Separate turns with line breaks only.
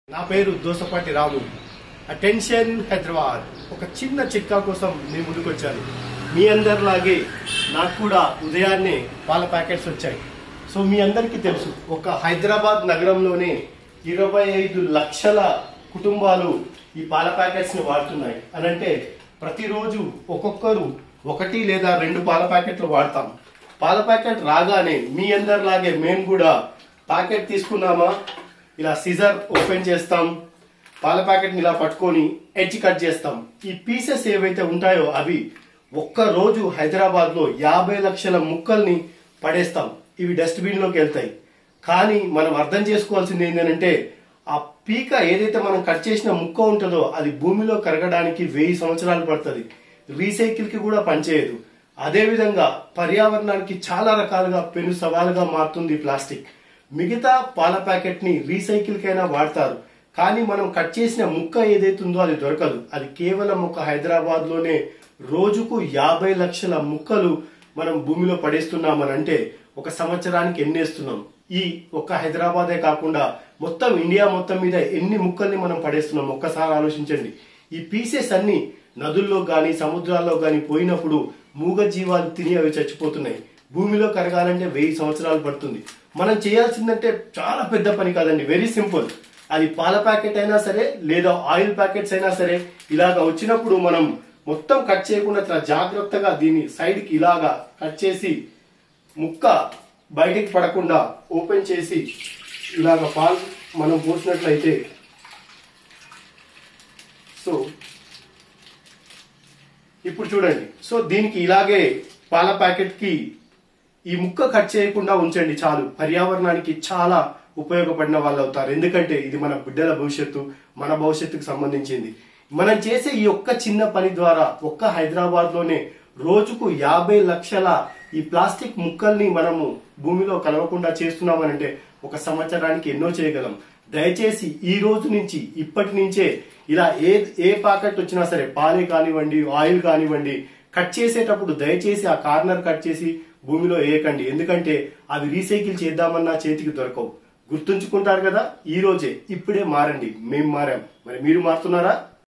నా పేరు దోసపాటి రాము. అటెన్షన్ హైదరాబాద్. ఒక చిన్న చిట్కా కోసం మీ ముందుకు వచ్చాను. మీ అందరిలాగే నాకు కూడా ఉదయాన్నే పాల ప్యాకెట్స్ వచ్చాయి. సో మీ అందరికీ తెలుసు, ఒక హైదరాబాద్ నగరంలోనే 25 లక్షల కుటుంబాలు ఈ పాల ప్యాకెట్స్ ని వాడుతున్నాయి. అనంటే ప్రతిరోజు ఒక్కొక్కరు 1 లేదా 2 పాల ప్యాకెట్లు వాడతాం. పాల ప్యాకెట్ రాగానే మీ అందరిలాగే మేము కూడా ప్యాకెట్ తీసుకున్నామా, ఇలా సిజర్ ఓపెన్ చేస్తాం, పాల ప్యాకెట్ ని ఇలా పట్టుకొని ఎడ్జ్ కట్ చేస్తాం. ఈ పీసెస్ ఏవైతే ఉంటాయో అవి ఒక్క రోజు హైదరాబాద్ లో 50 లక్షల ముక్కల్ని పడేస్తాం. ఇవి డస్ట్బిన్ లోకి వెళ్తాయి. కానీ మనం అర్థం చేసుకోవాల్సింది ఏంటంటే, ఆ పీక ఏదైతే మనం కట్ చేసిన ముక్క ఉంటుందో అది భూమిలో కరగడానికి 1000 సంవత్సరాలు పడుతుంది. రీసైకిల్ కి కూడా పనిచేయదు. అదే విధంగా పర్యావరణానికి చాలా రకాలుగా పెను సవాలుగా మారుతుంది ప్లాస్టిక్. మిగతా పాల ప్యాకెట్ ని రీసైకిల్ కైనా వాడతారు, కానీ మనం కట్ చేసిన ముక్క ఏదైతుందో అది దొరకదు. అది కేవలం ఒక హైదరాబాద్ లోనే రోజుకు 50 లక్షల ముక్కలు మనం భూమిలో పడేస్తున్నామనంటే ఒక సంవత్సరానికి ఎన్నేస్తున్నాం. ఈ ఒక్క హైదరాబాదే కాకుండా మొత్తం ఇండియా మొత్తం మీద ఎన్ని ముక్కల్ని మనం పడేస్తున్నాం ఒక్కసారి ఆలోచించండి. ఈ పీసెస్ అన్ని నదుల్లో గాని సముద్రాల్లో గాని పోయినప్పుడు మూగ జీవాలు తిని అవి చచ్చిపోతున్నాయి. భూమిలో కరగాలంటే 1000 సంవత్సరాలు పడుతుంది. మనం చేయాల్సిందంటే చాలా పెద్ద పని కాదండి, వెరీ సింపుల్. అది పాల ప్యాకెట్ అయినా సరే లేదా ఆయిల్ ప్యాకెట్స్ అయినా సరే, ఇలాగా వచ్చినప్పుడు మనం మొత్తం కట్ చేయకుండా చాలా జాగ్రత్తగా దీన్ని సైడ్ కి ఇలాగా కట్ చేసి ముక్క బయటికి పడకుండా ఓపెన్ చేసి ఇలాగ పాలు మనం పోసినట్లయితే, సో ఇప్పుడు చూడండి. సో దీనికి ఇలాగే పాల ప్యాకెట్ కి ఈ ముక్క కట్ చేయకుండా ఉంచండి చాలు. పర్యావరణానికి చాలా ఉపయోగపడిన వాళ్ళు అవుతారు. ఎందుకంటే ఇది మన బిడ్డల భవిష్యత్తు, మన భవిష్యత్తుకు సంబంధించింది. మనం చేసే ఈ ఒక్క చిన్న పని ద్వారా ఒక్క హైదరాబాద్ లోనే రోజుకు 50 లక్షల ఈ ప్లాస్టిక్ ముక్కల్ని మనము భూమిలో కలవకుండా చేస్తున్నామనంటే ఒక సంవత్సరానికి ఎన్నో చేయగలం. దయచేసి ఈ రోజు నుంచి, ఇప్పటి నుంచే ఇలా ఏ ప్యాకెట్ వచ్చినా సరే, పాలే కానివ్వండి, ఆయిల్ కానివ్వండి, కట్ చేసేటప్పుడు దయచేసి ఆ కార్నర్ కట్ చేసి భూమిలో వేయకండి. ఎందుకంటే అవి రీసైకిల్ చేద్దామన్నా చేతికి దొరకవు. గుర్తుంచుకుంటారు కదా, ఈ రోజే ఇప్పుడే మారండి. మేము మారాం, మరి మీరు మారుతున్నారా?